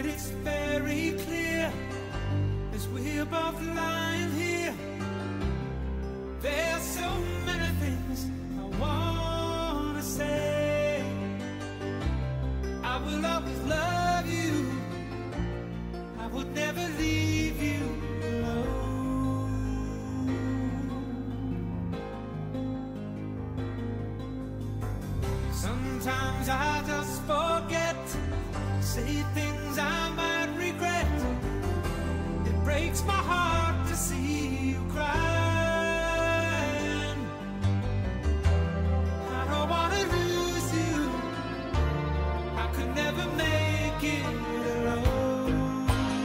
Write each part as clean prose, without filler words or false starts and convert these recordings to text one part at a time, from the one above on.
it's very clear as we're both lying here. There's so many things I wanna say. I will always love you. I would never leave you alone. Sometimes I just forget, say things I might regret. It breaks my heart to see you crying. I don't wanna lose you. I could never make it alone.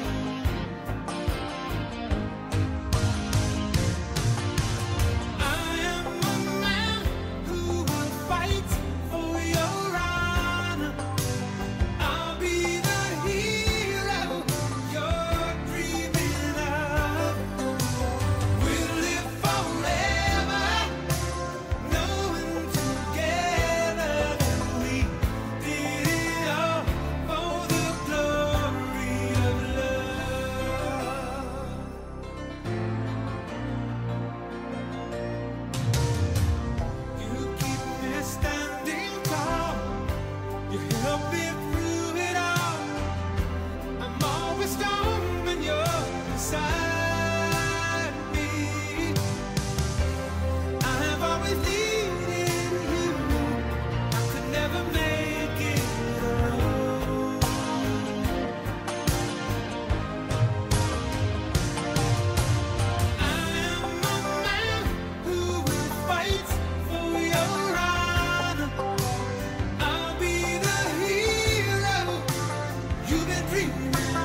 I am a man who will fight for your honor. I'll be the hero you're dreaming of. We'll live forever, knowing together that we did it all for the glory of love. You keep me standing tall. You help me through it all. I'm always strong when you're beside me. I have always needed you. I could never make it alone. I am a man who will fight for your honor. I'll be the hero you've been dreaming of.